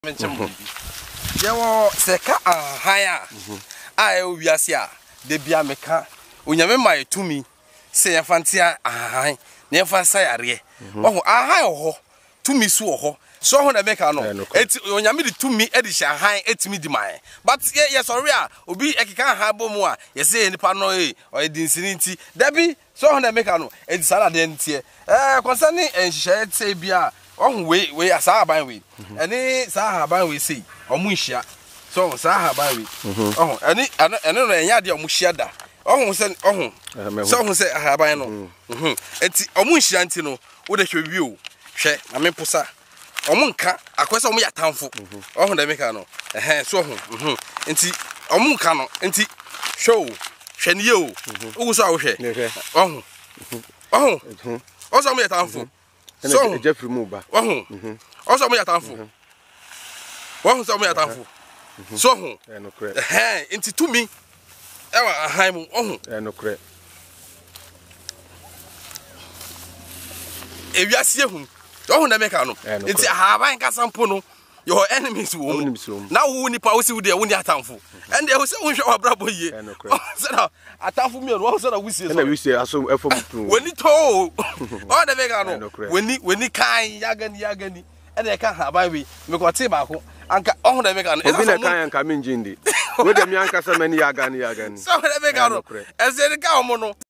Yawo seka ahaya a wiase a de bia meka onyame mai tumi se yafantia ahan na yafansa yare oho ahan oho tumi su oho so ho na meka no eti onyame de tumi edi sha ahan etimi di mai but ye sorry a obi ekeka ahan bomu a ye se nipa no o edi nsini nti dabi so ho na meka no edi sala de ntie concerning enhye tse bia oh we asa aban we eni sa aban we sei omu nhia so sa aban we oh eni no enya de omu hia da oh se oh so ho se aban no enti omu nhia nti no wo de hwe wi o hwe na me posa omu nka akwese omu ya tamfo oh da meka no so ho enti omu nka no enti show hwe ne ye o wo so a wo hwe oh so omu ya tamfo so Jeffrey Muba. Also me atanfo. So me atanfo. So ho. No correct. Into to me. Ewa ahan mu. No correct. Ewiase hu. Oh na meka no. Into ahaban kasampo no. Your enemies wo. Na wo nipa wo si wo de wo ni atanfo. And they wo se wo hwe obrabo ye. So na atanfo mi no wo so na wo si so. Na we say aso efom tru. Weni to. Oh na meka no. Weni kan yagani. And they can't have we go tea back. Anka oh na meka no. Obi na kan anka me njindi. We dem yanka se mani yagani. So na meka no. Eze de ka omo no.